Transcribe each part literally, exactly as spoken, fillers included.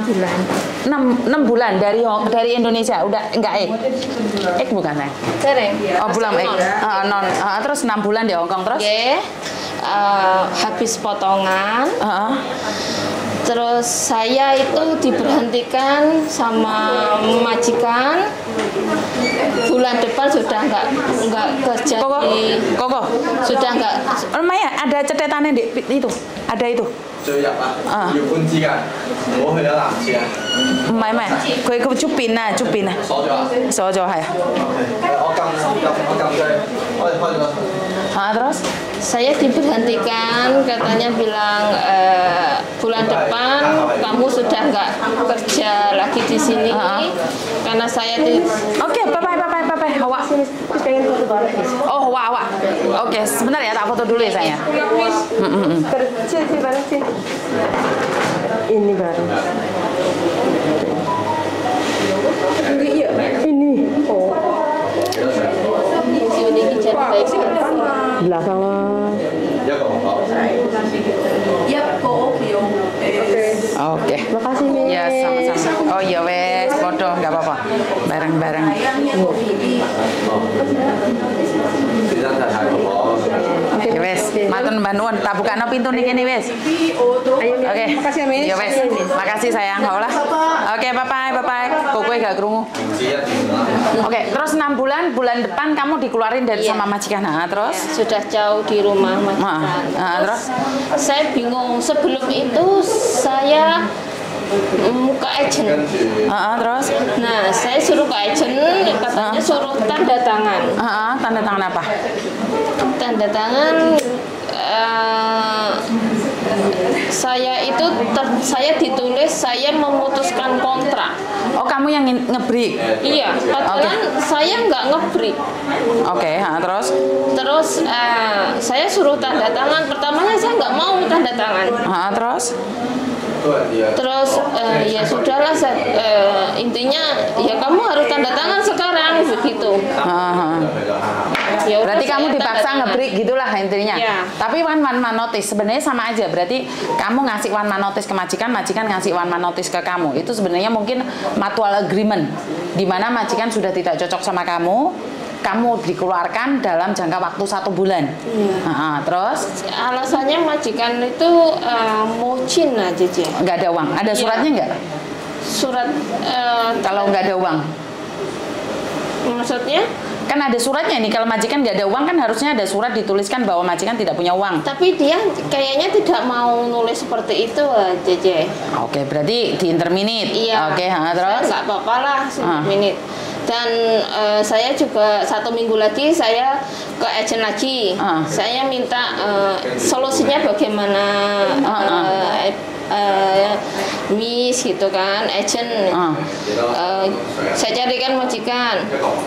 bulan. enam, enam bulan dari dari Indonesia udah enggak ek ek bukan ek Sereng. oh belum ek uh, non uh, terus enam bulan di Hong Kong terus yeah. uh, habis potongan uh. Terus saya itu diberhentikan sama majikan. Bulan depan sudah nggak nggak kerja koko di koko sudah nggak oh, Maya ada cetetannya di itu ada itu 最入啊，要搬支㗎，唔好去咗男廁啊。 唔係唔係，佢佢出邊啊，出邊啊， 鎖咗啊， 鎖咗係啊。 我撳我撳我撳佢，開開咗。 Ah terus? Saya diberhentikan, katanya bilang e, bulan depan kamu sudah nggak kerja lagi di sini uh-huh. Karena saya di. Oke, okay, bye bye bye bye bye. Hawa. Oh, Hawa Hawa. Oke, okay, sebentar ya, tak foto dulu ya saya. Kerja sih baru sih. Ini baru. Iya, ini. Oh. Ini dicetak. Belakang lah. Oke. Makasih Miss. Ya sama-sama. Oh iya wes, podo nggak apa-apa. Bareng-bareng. Oke wes, matur mbah nuwun. Tak bukano pintu niki nih wes. Oke. Makasih ya Miss. Ya wes. Makasih sayang. Olah. Oke, bye-bye, bye-bye. Kowe gak krungu. Oke, terus enam bulan, bulan depan kamu dikeluarin dari iya. sama majikan. Nah, terus sudah jauh di rumah majikan. Nah, nah, terus saya bingung, sebelum itu saya mm, ke agent. uh, terus Nah, saya suruh ke agent, katanya suruh tanda tangan. uh, uh, tanda tangan apa? Tanda tangan uh, saya itu ter, saya ditulis saya memutuskan kontrak. Oh, kamu yang ngebreak? Iya, padahal okay. saya nggak ngebreak. Oke, okay, uh, terus? Terus uh, saya suruh tanda tangan. Pertamanya saya nggak mau tanda tangan. Uh, terus? Terus uh, ya sudahlah, saya, uh, intinya ya kamu harus tanda tangan sekarang begitu. Uh-huh. Ya, berarti kamu dipaksa ngebreak gitulah intinya. Ya. Tapi one man man notice sebenarnya sama aja. Berarti kamu ngasih one man notice ke majikan, majikan ngasih one man notice ke kamu. Itu sebenarnya mungkin mutual agreement, di mana majikan sudah tidak cocok sama kamu. Kamu dikeluarkan dalam jangka waktu satu bulan. Iya. Nah, terus? Alasannya majikan itu uh, mocin aja, Cie. Nggak ada uang. Ada suratnya nggak? Surat. Uh, Kalau nggak ada uang. Maksudnya? Kan ada suratnya nih. Kalau majikan nggak ada uang kan harusnya ada surat dituliskan bahwa majikan tidak punya uang. Tapi dia kayaknya tidak mau nulis seperti itu, Cie. Oke, berarti di interminate. Iya. Oke, ha, terus? Nggak apa-apa lah, interminate. Dan uh, saya juga satu minggu lagi saya ke agent lagi. Uh. Saya minta uh, solusinya bagaimana, uh, uh, uh, Miss gitu kan, agent. Uh. Uh, saya carikan majikan.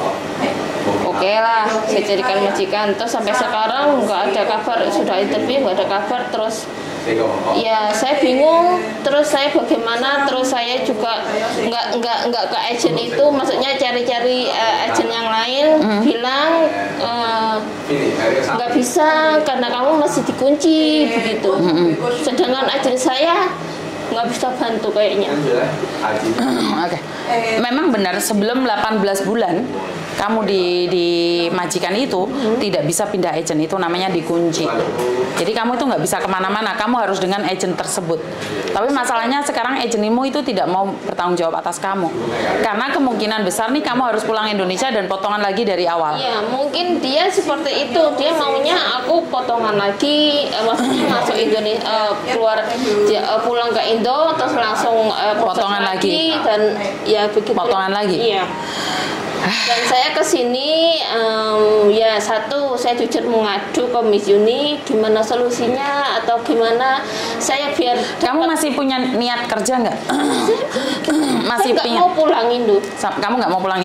Oke okay lah, saya carikan majikan. Terus sampai sekarang nggak ada kabar, sudah interview nggak ada kabar. Terus ya saya bingung, terus saya bagaimana, terus saya juga nggak nggak nggak ke agent itu, maksudnya cari-cari uh, agent yang lain, mm. bilang nggak uh, bisa karena kamu masih dikunci begitu. Mm-hmm. Sedangkan agent saya nggak bisa bantu kayaknya. Oke, okay. Memang benar sebelum delapan belas bulan kamu di, di majikan itu hmm. tidak bisa pindah agent, itu namanya dikunci. Jadi kamu itu nggak bisa kemana-mana, kamu harus dengan agent tersebut. Tapi masalahnya sekarang agentmu itu tidak mau bertanggung jawab atas kamu, karena kemungkinan besar nih kamu harus pulang Indonesia dan potongan lagi dari awal. Iya, mungkin dia seperti itu, dia maunya aku potongan lagi, eh, maksudnya masuk Indonesia, uh, keluar dia, uh, pulang ke Indo, terus langsung uh, potongan lagi. lagi dan ya begitu. Potongan lagi. Iya. Dan saya kesini um, ya satu saya jujur mengadu ke Miss Yuni gimana solusinya atau gimana saya biar kamu masih punya niat kerja nggak? Masih saya nggak mau pulang Indo. Kamu nggak mau pulang